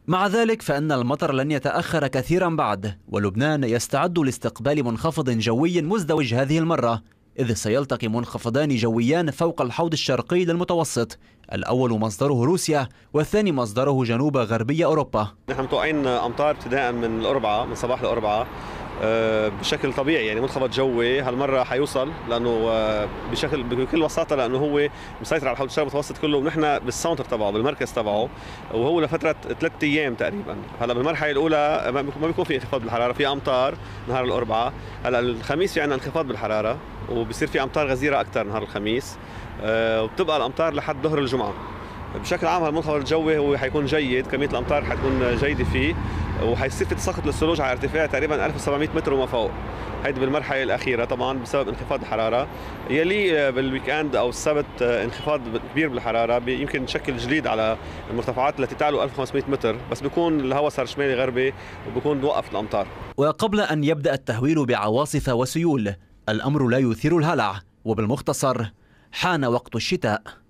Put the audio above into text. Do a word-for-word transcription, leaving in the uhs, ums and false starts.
مع ذلك فإن المطر لن يتأخر كثيرا بعد، ولبنان يستعد لاستقبال منخفض جوي مزدوج هذه المرة، إذ سيلتقي منخفضان جويان فوق الحوض الشرقي للمتوسط، الأول مصدره روسيا والثاني مصدره جنوب غربي أوروبا. نحن متوقعين أمطار ابتداء من الأربعاء، من صباح الأربعاء بشكل طبيعي، يعني منخفض جوي هالمرة حيوصل لأنه بشكل بكل بساطة لأنه هو مسيطر على الحوض الشرقي المتوسط كله، ونحن بالسنتر تبعه بالمركز تبعه، وهو لفترة ثلاث أيام تقريبا. هلا بالمرحلة الأولى ما بيكون في انخفاض بالحرارة، في أمطار نهار الأربعاء. هلا الخميس في عندنا انخفاض بالحرارة وبصير في أمطار غزيرة أكثر نهار الخميس، وبتبقى الأمطار لحد ظهر الجمعة. بشكل عام المنخفض الجوي هو حيكون جيد، كمية الأمطار حتكون جيدة فيه، وحيصير في تساقط للثلوج على ارتفاع تقريبا ألف وسبعمئة متر وما فوق. هيدي بالمرحلة الأخيرة طبعا بسبب انخفاض الحرارة. يلي بالويك اند أو السبت انخفاض كبير بالحرارة يمكن يشكل جليد على المرتفعات التي تعلو ألف وخمسمئة متر، بس بيكون الهواء صار شمالي غربي وبيكون وقفت الأمطار. وقبل أن يبدأ التهويل بعواصف وسيول، الأمر لا يثير الهلع، وبالمختصر حان وقت الشتاء.